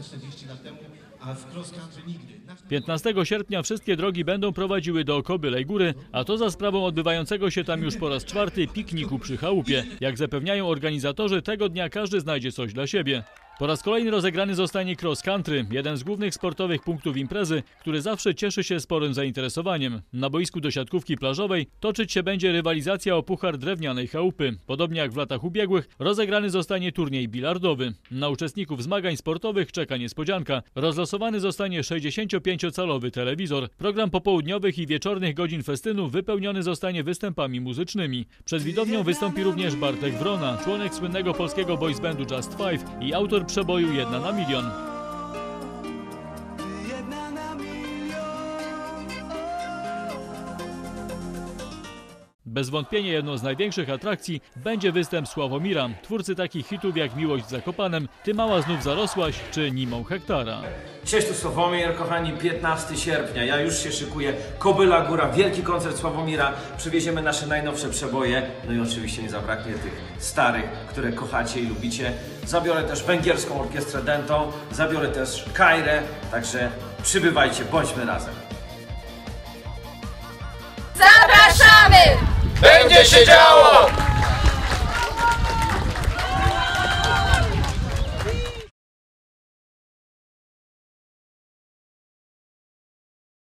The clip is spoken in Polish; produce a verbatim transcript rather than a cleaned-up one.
czterdzieści lat temu, a w cross country nigdy. piętnastego sierpnia wszystkie drogi będą prowadziły do Kobylej Góry, a to za sprawą odbywającego się tam już po raz czwarty pikniku przy chałupie. Jak zapewniają organizatorzy, tego dnia każdy znajdzie coś dla siebie. Po raz kolejny rozegrany zostanie cross country, jeden z głównych sportowych punktów imprezy, który zawsze cieszy się sporym zainteresowaniem. Na boisku do siatkówki plażowej toczyć się będzie rywalizacja o puchar drewnianej chałupy. Podobnie jak w latach ubiegłych, rozegrany zostanie turniej bilardowy. Na uczestników zmagań sportowych czeka niespodzianka. Rozlosowany zostanie sześćdziesięciopięciocalowy telewizor. Program popołudniowych i wieczornych godzin festynu wypełniony zostanie występami muzycznymi. Przed widownią wystąpi również Bartek Wrona, członek słynnego polskiego boys bandu Just Five i autor przeboju Jedna na milion. Bez wątpienia jedną z największych atrakcji będzie występ Sławomira, twórcy takich hitów jak Miłość w Zakopanem, Ty mała znów zarosłaś czy Nimą hektara. Cześć, tu Sławomir, kochani, piętnastego sierpnia, ja już się szykuję, Kobyla Góra, wielki koncert Sławomira, przywieziemy nasze najnowsze przeboje, no i oczywiście nie zabraknie tych starych, które kochacie i lubicie. Zabiorę też węgierską orkiestrę Dentą, zabiorę też Kajrę, także przybywajcie, bądźmy razem. Zapraszamy! Będzie się działo!